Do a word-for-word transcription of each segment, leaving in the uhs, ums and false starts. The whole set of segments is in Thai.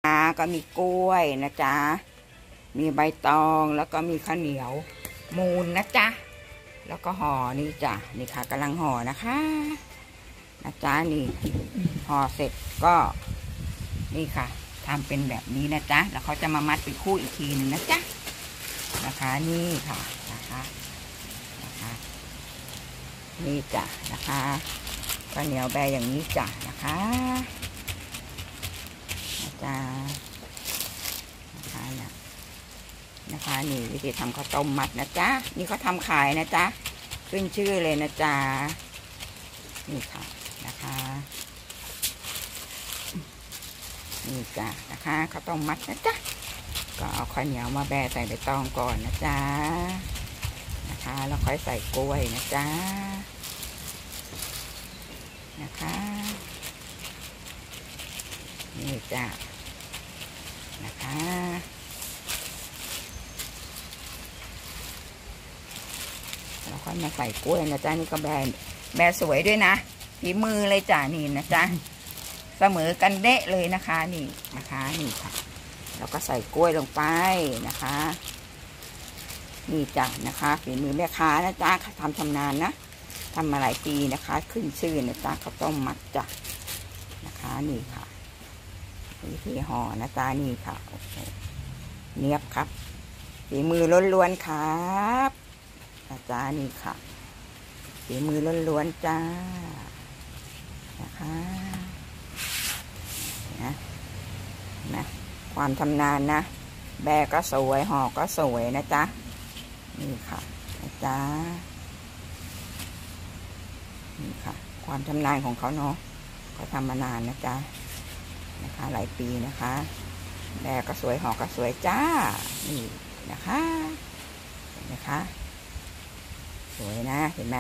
ก็มีกล้วยนะจ๊ะมีใบตองแล้วก็มีข้าวเหนียวมูนนะจ๊ะแล้วก็ห่อนี่จ้ะนี่ค่ะกำลังห่อนะคะนะจ๊ะนี่ห่อเสร็จก็นี่ค่ะทำเป็นแบบนี้นะจ๊ะแล้วเขาจะมามัดเป็นคู่อีกทีหนึ่งนะจ๊ะนะคะนี่ค่ะนะคะนะคะนี่จ้ะนะคะข้าวเหนียวแบอย่างนี้จ้ะนะคะนะจ๊ะนะคะเนี่ยนะคะนี่วิธีทำข้าวต้มมัดนะจ๊ะนี่เขาทำขายนะจ๊ะขึ้นชื่อเลยนะจ๊ะนี่ค่ะนะคะนี่จ้ะนะคะข้าวต้มมัดนะจ๊ะก็เอาข้าวเหนียวมาแบะใส่ใบตองก่อนนะจ๊ะนะคะแล้วค่อยใส่กล้วยนะจ๊ะนะคะนี่จ้ะนะคะแล้วค่อยมาใส่กล้วยนะจ๊ะนี่ก็แบะแบะสวยด้วยนะฝีมือเลยจ้ะนี่นะจ๊ะเสมอกันเดะเลยนะคะนี่นะคะนี่ค่ะแล้วก็ใส่กล้วยลงไปนะคะนี่จ้ะนะคะฝีมือแม่ค้านะจ๊ะทำชำนาญนะทำมาหลายปีนะคะขึ้นชื่อนะจ๊ะข้าวต้มมัดจ้ะนะคะนี่ค่ะวิธีห่อนะจ๊ะนี่ค่ะโอ้โหเนียบครับฝีมือล้วนๆครับนะจ๊ะนี่ค่ะฝีมือล้วนๆจ้านะคะนะนะความชำนาญนะแบกก็สวยห่อก็สวยนะจ๊ะนี่ค่ะนะจ๊ะนี่ค่ะความชำนาญของเขาเนาะเขาทำมานานนะจ๊ะนะคะหลายปีนะคะแบกก็สวยห่อก็สวยจ้านี่นะคะเห็นไหมคะสวยนะเห็นไหม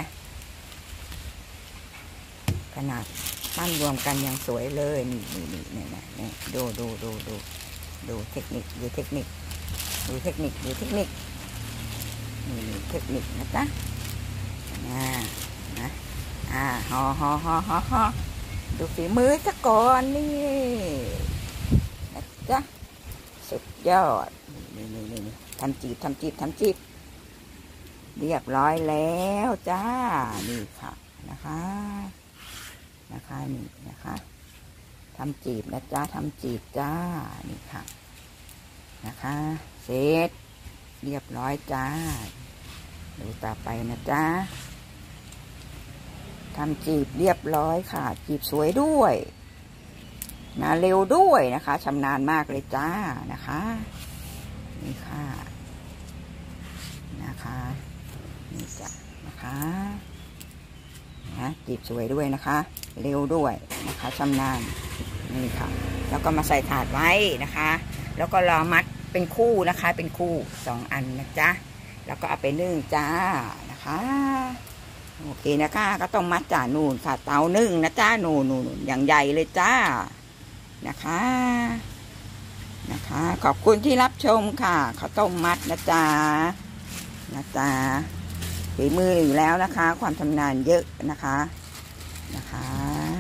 ขนาดปั้นรวมกันยังสวยเลยนี่นี่นี่นี่นี่ดูดูดูดูดูเทคนิคดูเทคนิคดูเทคนิคดูเทคนิคนี่เทคนิคนะจ๊ะนะนะอ่าห่อห่อห่อห่อห่อดูฝีมือซะก่อนนี่นะจ๊ะสุดยอดนี่นี่นี่ทำจีบทำจีบทำจีบเรียบร้อยแล้วจ้านี่ค่ะนะคะนะคะนี่นะคะทำจีบนะจ๊ะทำจีบจ้านี่ค่ะนะคะเสร็จเรียบร้อยจ้าดูต่อไปนะจ๊ะทำจีบเรียบร้อยค่ะจีบสวยด้วยนะเร็วด้วยนะคะชำนาญมากเลยจ้านะคะนี่ค่ะนะคะนี่จ้ะนะคะนะจีบสวยด้วยนะคะเร็วด้วยนะคะชำนาญนี่ค่ะแล้วก็มาใส่ถาดไว้นะคะแล้วก็รอมัดเป็นคู่นะคะเป็นคู่สองอันนะจ๊ะแล้วก็เอาไปนึ่งจ้านะคะโอเคนะคะก็ต้องมัดจ่านูนค่ะเตานึ่งนะจ้านูนนูนอย่างใหญ่เลยจ้านะคะนะคะขอบคุณที่รับชมค่ะข้าวต้มมัดนะจ๊ะนะจ๊ะฝีมืออยู่แล้วนะคะความชำนาญเยอะนะคะนะคะ